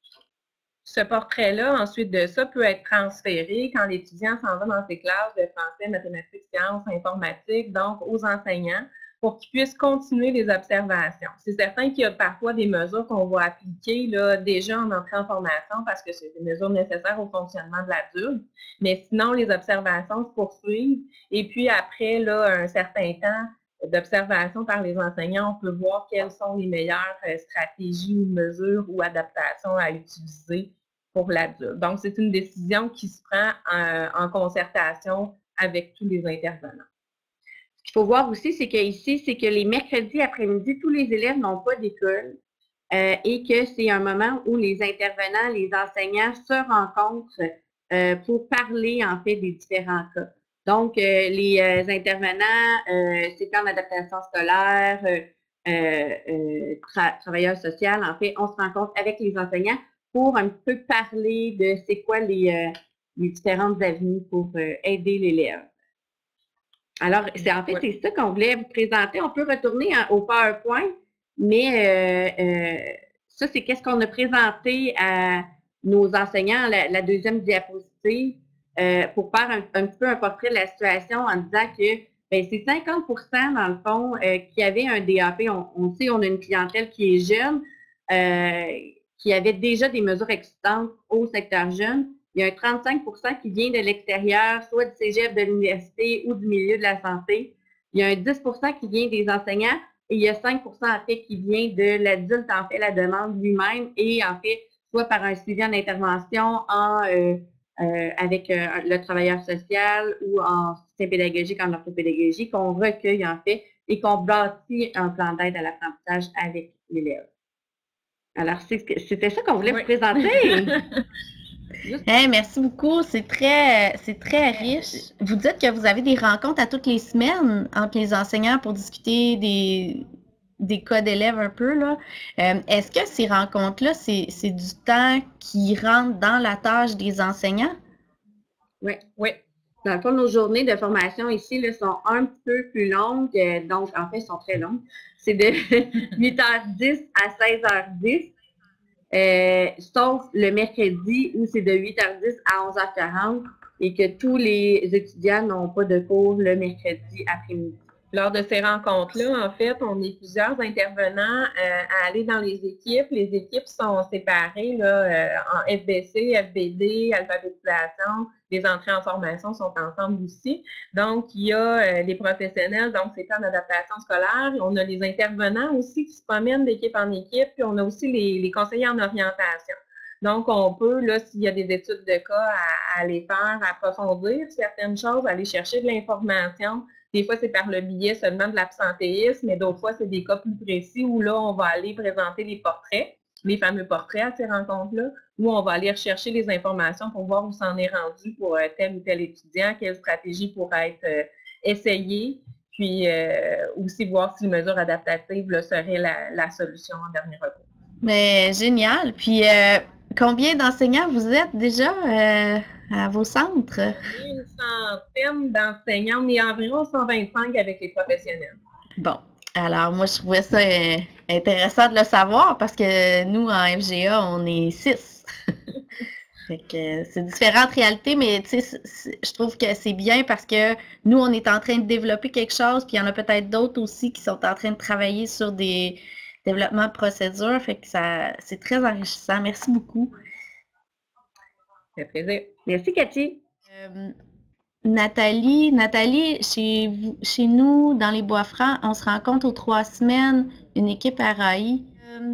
Ce portrait-là, ensuite de ça, peut être transféré quand l'étudiant s'en va dans ses classes de français, mathématiques, sciences, informatique, donc aux enseignants, pour qu'ils puissent continuer les observations. C'est certain qu'il y a parfois des mesures qu'on va appliquer là, déjà en entrée en formation parce que c'est des mesures nécessaires au fonctionnement de l'adulte, mais sinon, les observations se poursuivent et puis après là, un certain temps d'observation par les enseignants, on peut voir quelles sont les meilleures stratégies ou mesures ou adaptations à utiliser pour l'adulte. Donc, c'est une décision qui se prend en, en concertation avec tous les intervenants. Ce qu'il faut voir aussi, c'est qu'ici, c'est que les mercredis après-midi, tous les élèves n'ont pas d'école euh, et que c'est un moment où les intervenants, les enseignants se rencontrent euh, pour parler, en fait, des différents cas. Donc, euh, les euh, intervenants, euh, c'est en adaptation scolaire, euh, euh, tra travailleurs sociaux, en fait, on se rencontre avec les enseignants pour un peu parler de c'est quoi les, euh, les différentes avenues pour euh, aider l'élève. Alors, c'est en fait, c'est ça qu'on voulait vous présenter. On peut retourner en, au PowerPoint, mais euh, euh, ça, c'est qu'est-ce qu'on a présenté à nos enseignants, la, la deuxième diapositive, euh, pour faire un, un petit peu un portrait de la situation en disant que ben, c'est cinquante pour cent dans le fond euh, qui avaient un D A P. On, on sait on a une clientèle qui est jeune, euh, qui avait déjà des mesures existantes au secteur jeune. Il y a un trente-cinq pour cent qui vient de l'extérieur, soit du cégep, de l'université ou du milieu de la santé. Il y a un dix pour cent qui vient des enseignants et il y a cinq pour cent en fait qui vient de l'adulte en fait la demande lui-même et en fait soit par un suivi en intervention en, euh, euh, avec euh, le travailleur social ou en soutien pédagogique, en orthopédagogie, qu'on recueille en fait et qu'on bâtit un plan d'aide à l'apprentissage avec l'élève. Alors, c'était ça qu'on voulait oui. vous présenter. Hey, merci beaucoup, c'est très, c'est très riche. Vous dites que vous avez des rencontres à toutes les semaines entre les enseignants pour discuter des, des cas d'élèves un peu, là. Euh, est-ce que ces rencontres-là, c'est du temps qui rentre dans la tâche des enseignants? Oui, oui. Dans le fond, nos journées de formation ici là, sont un petit peu plus longues, donc en fait, elles sont très longues. C'est de huit heures dix à seize heures dix. Euh, sauf le mercredi où c'est de huit heures dix à onze heures quarante et que tous les étudiants n'ont pas de cours le mercredi après-midi. Lors de ces rencontres-là, en fait, on est plusieurs intervenants euh, à aller dans les équipes. Les équipes sont séparées là, euh, en F B C, F B D, alphabétisation. Les entrées en formation sont ensemble aussi. Donc, il y a euh, les professionnels, donc c'est en adaptation scolaire. On a les intervenants aussi qui se promènent d'équipe en équipe. Puis on a aussi les, les conseillers en orientation. Donc, on peut, là, s'il y a des études de cas à, à aller faire, approfondir certaines choses, aller chercher de l'information. Des fois, c'est par le biais seulement de l'absentéisme, mais d'autres fois, c'est des cas plus précis où là, on va aller présenter les portraits, les fameux portraits à ces rencontres-là, où on va aller rechercher les informations pour voir où s'en est rendu pour euh, tel ou tel étudiant, quelle stratégie pourrait être euh, essayée, puis euh, aussi voir si une mesure adaptative là, serait la, la solution en dernier recours. Mais génial! Puis, euh, combien d'enseignants vous êtes déjà euh, à vos centres? Une centaine d'enseignants. On est environ cent vingt-cinq avec les professionnels. Bon. Alors, moi, je trouvais ça euh, intéressant de le savoir parce que nous, en F G A, on est six. Fait que c'est différentes réalités, mais tu sais, je trouve que c'est bien parce que nous, on est en train de développer quelque chose, puis il y en a peut-être d'autres aussi qui sont en train de travailler sur des développements de procédures. Fait que ça, c'est très enrichissant. Merci beaucoup. Ça fait plaisir. Merci, Cathy. Euh, Nathalie, Nathalie, chez, vous, chez nous, dans les Bois-Francs, on se rencontre aux trois semaines, une équipe à R A I. Euh,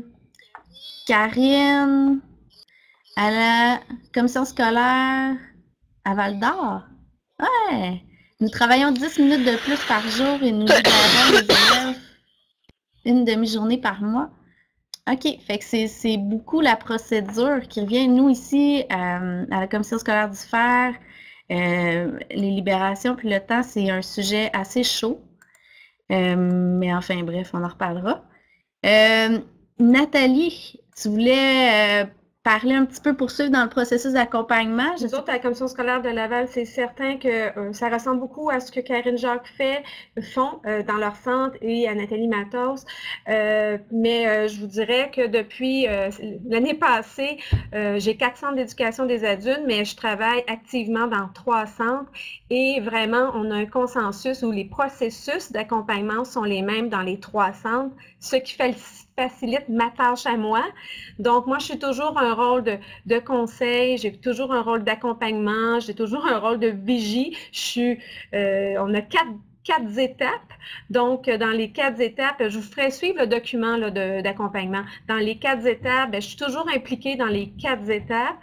Karine, à la commission scolaire à Val-d'Or. Ouais! Nous travaillons dix minutes de plus par jour et nous libérons les élèves une demi-journée par mois. OK, fait que c'est beaucoup la procédure qui revient. Nous, ici, euh, à la Commission scolaire du Fer, euh, les libérations puis le temps, c'est un sujet assez chaud. Euh, mais enfin, bref, on en reparlera. Euh, Nathalie, tu voulais euh, parler un petit peu, poursuivre dans le processus d'accompagnement. Nous autres, à la Commission scolaire de Laval, c'est certain que euh, ça ressemble beaucoup à ce que Karine Jacques fait, font euh, dans leur centre et à Nathalie Matos. Euh, mais euh, je vous dirais que depuis euh, l'année passée, euh, j'ai quatre centres d'éducation des adultes, mais je travaille activement dans trois centres et vraiment, on a un consensus où les processus d'accompagnement sont les mêmes dans les trois centres, ce qui facilite ma tâche à moi. Donc, moi, je suis toujours un rôle de, de conseil, j'ai toujours un rôle d'accompagnement, j'ai toujours un rôle de vigie. Je suis, euh, on a quatre quatre étapes. Donc, dans les quatre étapes, je vous ferai suivre le document d'accompagnement. Dans les quatre étapes, bien, je suis toujours impliquée dans les quatre étapes.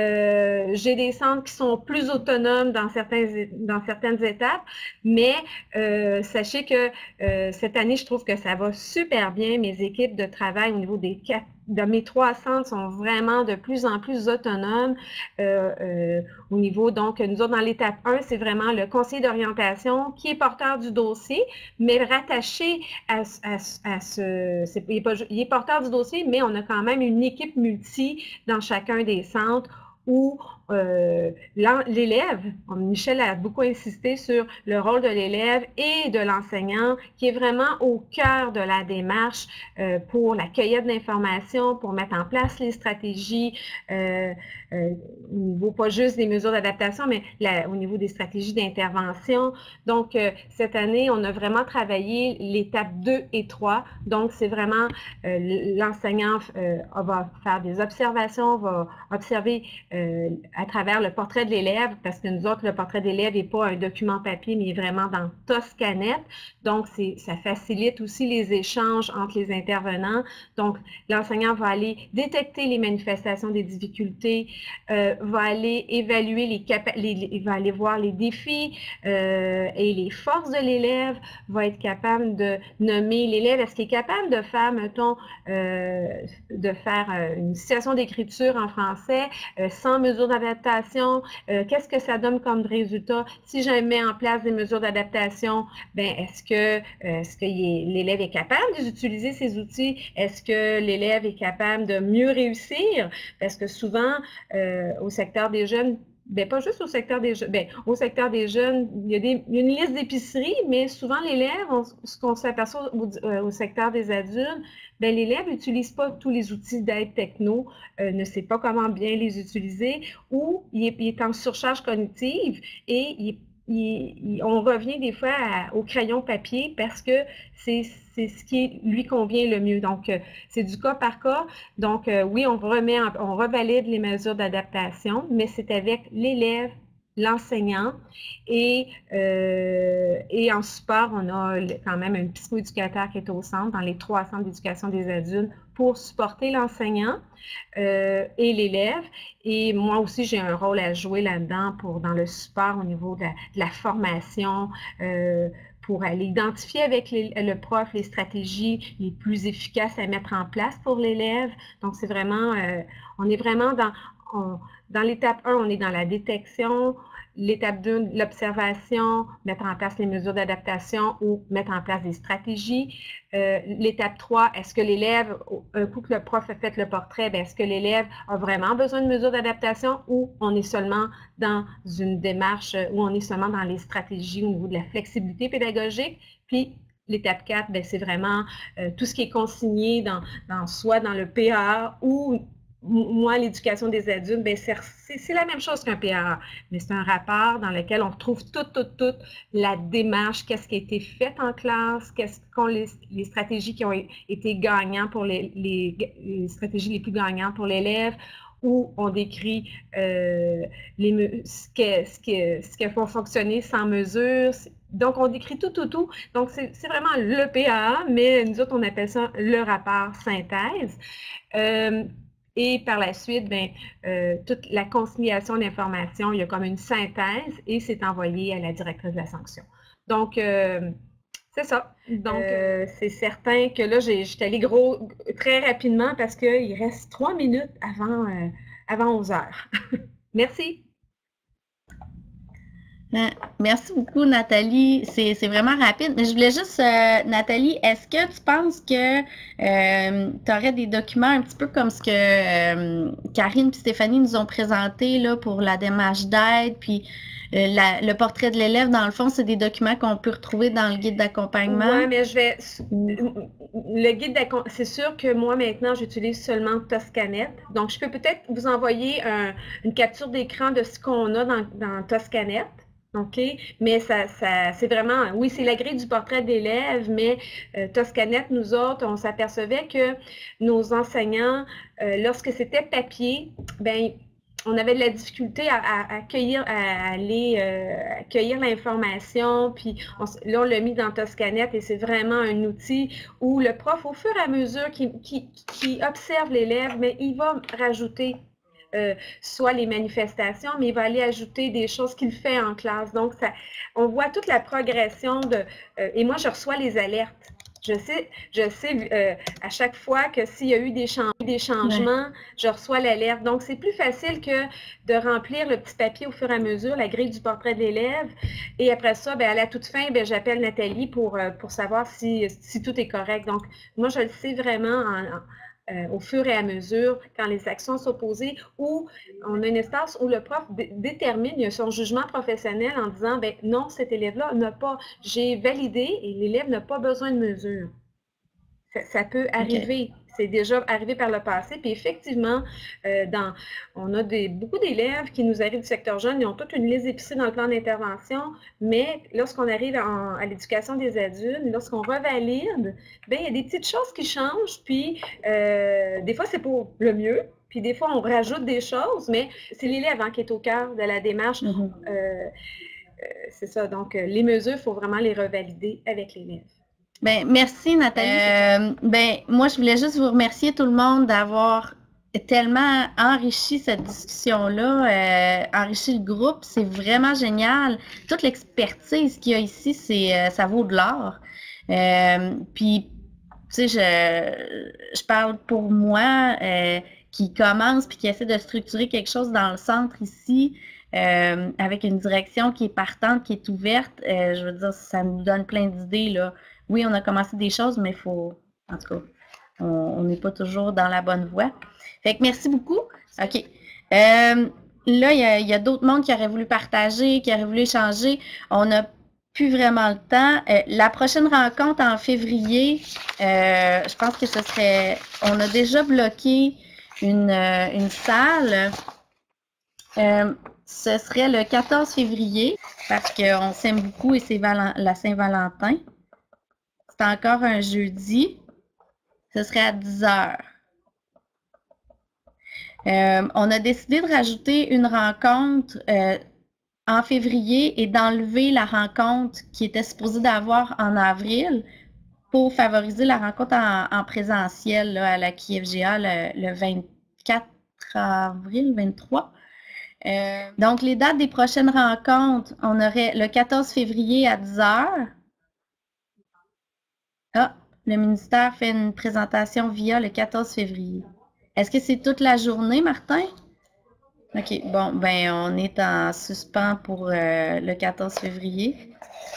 Euh, j'ai des centres qui sont plus autonomes dans, certains, dans certaines étapes, mais euh, sachez que euh, cette année, je trouve que ça va super bien. Mes équipes de travail au niveau des quatre de mes trois centres sont vraiment de plus en plus autonomes euh, euh, au niveau, donc, nous autres, dans l'étape un, c'est vraiment le conseiller d'orientation qui est porteur du dossier, mais rattaché à, à, à ce... Est, il, est pas, il est porteur du dossier, mais on a quand même une équipe multi dans chacun des centres où euh, l'élève, Michel a beaucoup insisté sur le rôle de l'élève et de l'enseignant qui est vraiment au cœur de la démarche euh, pour la cueillette d'informations, pour mettre en place les stratégies euh, euh, au niveau pas juste des mesures d'adaptation, mais la, au niveau des stratégies d'intervention. Donc, euh, cette année, on a vraiment travaillé l'étape deux et trois. Donc, c'est vraiment euh, l'enseignant euh, va faire des observations, va observer euh, à travers le portrait de l'élève, parce que nous autres, le portrait d'élève n'est pas un document papier, mais vraiment dans Toscanette. Donc, ça facilite aussi les échanges entre les intervenants. Donc, l'enseignant va aller détecter les manifestations des difficultés, euh, va aller évaluer les capacités, il va aller voir les défis euh, et les forces de l'élève, va être capable de nommer l'élève. Est-ce qu'il est capable de faire, mettons, euh, de faire euh, une situation d'écriture en français euh, sans mesure d'adaptation? Euh, Qu'est-ce que ça donne comme résultat? Si je mets en place des mesures d'adaptation, ben est-ce que, euh, est-ce que l'élève est capable d'utiliser ces outils? Est-ce que l'élève est capable de mieux réussir? Parce que souvent, euh, au secteur des jeunes, bien, pas juste au secteur des jeunes, bien, au secteur des jeunes, il y a, des, il y a une liste d'épiceries, mais souvent l'élève, ce qu'on s'aperçoit au, euh, au secteur des adultes, bien, l'élève n'utilise pas tous les outils d'aide techno, euh, ne sait pas comment bien les utiliser, ou il est, il est en surcharge cognitive et il, il, il, on revient des fois à, au crayon papier parce que c'est ce qui lui convient le mieux. Donc, euh, c'est du cas par cas. Donc, euh, oui, on remet, en, on revalide les mesures d'adaptation, mais c'est avec l'élève, l'enseignant et, euh, et en support, on a quand même un psychoéducateur qui est au centre, dans les trois centres d'éducation des adultes, pour supporter l'enseignant euh, et l'élève. Et moi aussi, j'ai un rôle à jouer là-dedans pour dans le support au niveau de la, de la formation, euh, pour aller identifier avec les, le prof les stratégies les plus efficaces à mettre en place pour l'élève. Donc, c'est vraiment, euh, on est vraiment dans, on, dans l'étape un, on est dans la détection. L'étape deux, l'observation, mettre en place les mesures d'adaptation ou mettre en place des stratégies. Euh, L'étape trois, est-ce que l'élève, un coup que le prof a fait le portrait, est-ce que l'élève a vraiment besoin de mesures d'adaptation ou on est seulement dans une démarche où on est seulement dans les stratégies au niveau de la flexibilité pédagogique? Puis, l'étape quatre, c'est vraiment euh, tout ce qui est consigné dans, dans, soit dans le P A A ou moi, l'éducation des adultes, c'est la même chose qu'un P A A, mais c'est un rapport dans lequel on retrouve toute, toute, toute la démarche, qu'est-ce qui a été fait en classe, qu'est-ce qu'ont les, les stratégies qui ont été gagnantes pour les, les, les stratégies les plus gagnantes pour l'élève, où on décrit euh, les, ce qui ce qui, ce qui font fonctionner sans mesure. Donc, on décrit tout, tout, tout. Donc, c'est vraiment le P A A, mais nous autres, on appelle ça le rapport synthèse. Euh, Et par la suite, bien, euh, toute la conciliation d'informations, il y a comme une synthèse et c'est envoyé à la directrice de la sanction. Donc, euh, C'est ça. Donc, euh, c'est certain que là, j'étais allée gros très rapidement parce qu'il reste trois minutes avant, euh, avant onze heures. Merci. Merci beaucoup, Nathalie. C'est vraiment rapide. Mais je voulais juste, euh, Nathalie, est-ce que tu penses que euh, tu aurais des documents un petit peu comme ce que euh, Karine et Stéphanie nous ont présenté là, pour la démarche d'aide, puis euh, la, le portrait de l'élève, dans le fond, c'est des documents qu'on peut retrouver dans le guide d'accompagnement? Oui, mais je vais... Le guide d'accompagnement, c'est sûr que moi, maintenant, j'utilise seulement Toscanet. Donc, je peux peut-être vous envoyer un, une capture d'écran de ce qu'on a dans, dans Toscanet. OK? Mais ça, ça c'est vraiment, oui, c'est la grille du portrait d'élève, mais euh, Toscanet, nous autres, on s'apercevait que nos enseignants, euh, lorsque c'était papier, ben on avait de la difficulté à, à, à cueillir, à aller euh, à cueillir l'information, puis on, là, on l'a mis dans Toscanet et c'est vraiment un outil où le prof, au fur et à mesure qui, qui, qui observe l'élève, mais il va rajouter Euh, soit les manifestations, mais il va aller ajouter des choses qu'il fait en classe. Donc, ça, on voit toute la progression de... Euh, et moi, je reçois les alertes. Je sais, je sais euh, à chaque fois que s'il y a eu des, change, des changements, ouais. je reçois l'alerte. Donc, c'est plus facile que de remplir le petit papier au fur et à mesure, la grille du portrait de l'élève. Et après ça, bien, à la toute fin, j'appelle Nathalie pour, euh, pour savoir si, si tout est correct. Donc, moi, je le sais vraiment en, en Euh, au fur et à mesure, quand les actions sont posées, où on a un espace où le prof détermine, il y a son jugement professionnel en disant, ben non, cet élève-là n'a pas, j'ai validé et l'élève n'a pas besoin de mesure. Ça, ça peut arriver. Okay. C'est déjà arrivé par le passé. Puis effectivement, euh, dans, on a des, beaucoup d'élèves qui nous arrivent du secteur jeune, ils ont toute une liste épicée dans le plan d'intervention, mais lorsqu'on arrive en, à l'éducation des adultes, lorsqu'on revalide, bien, il y a des petites choses qui changent, puis euh, des fois, c'est pour le mieux, puis des fois, on rajoute des choses, mais c'est l'élève hein, qui est au cœur de la démarche. Mm-hmm. euh, euh, c'est ça. Donc, les mesures, il faut vraiment les revalider avec l'élève. Ben, merci Nathalie. Euh, ben, moi, je voulais juste vous remercier tout le monde d'avoir tellement enrichi cette discussion-là, euh, enrichi le groupe. C'est vraiment génial. Toute l'expertise qu'il y a ici, c'est, euh, ça vaut de l'or. Euh, puis, tu sais, je, je parle pour moi euh, qui commence puis qui essaie de structurer quelque chose dans le centre ici. Euh, avec une direction qui est partante, qui est ouverte, euh, je veux dire, ça nous donne plein d'idées, là. Oui, on a commencé des choses, mais il faut, en tout cas, on n'est pas toujours dans la bonne voie. Fait que merci beaucoup. OK. Euh, là, il y a, a d'autres mondes qui auraient voulu partager, qui auraient voulu échanger. On n'a plus vraiment le temps. Euh, la prochaine rencontre en février, euh, je pense que ce serait... On a déjà bloqué une, euh, une salle. Euh, ce serait le quatorze février, parce qu'on s'aime beaucoup et c'est la Saint-Valentin. C'est encore un jeudi. Ce serait à dix heures. Euh, on a décidé de rajouter une rencontre euh, en février et d'enlever la rencontre qui était supposée d'avoir en avril pour favoriser la rencontre en, en présentiel là, à la Q I F G A le, le vingt-quatre avril, vingt-trois. Euh, donc, les dates des prochaines rencontres, on aurait le quatorze février à dix heures. Ah, le ministère fait une présentation via le quatorze février. Est-ce que c'est toute la journée, Martin? OK, bon, ben on est en suspens pour euh, le quatorze février.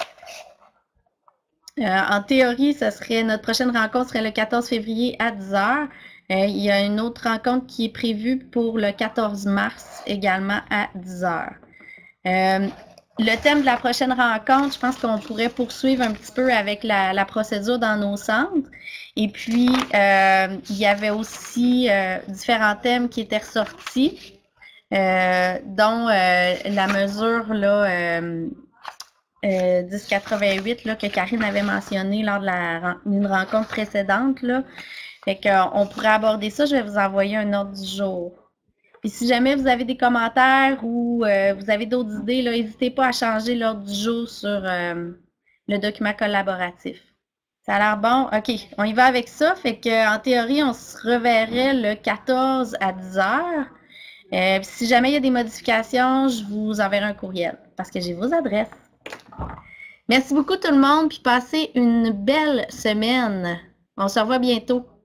Euh, en théorie, ça serait notre prochaine rencontre serait le quatorze février à dix heures. Euh, il y a une autre rencontre qui est prévue pour le quatorze mars également à dix heures. Euh, Le thème de la prochaine rencontre, je pense qu'on pourrait poursuivre un petit peu avec la, la procédure dans nos centres. Et puis, euh, il y avait aussi euh, différents thèmes qui étaient ressortis, euh, dont euh, la mesure là, euh, euh, dix quatre-vingt-huit là, que Karine avait mentionnée lors d'une rencontre précédente. Là. Fait qu'on pourrait aborder ça. Je vais vous envoyer un ordre du jour. Puis si jamais vous avez des commentaires ou euh, vous avez d'autres idées, n'hésitez pas à changer l'ordre du jour sur euh, le document collaboratif. Ça a l'air bon? OK, on y va avec ça. Fait qu'en théorie, on se reverrait le quatorze à dix heures. Euh, si jamais il y a des modifications, je vous enverrai un courriel parce que j'ai vos adresses. Merci beaucoup tout le monde, puis passez une belle semaine. On se revoit bientôt.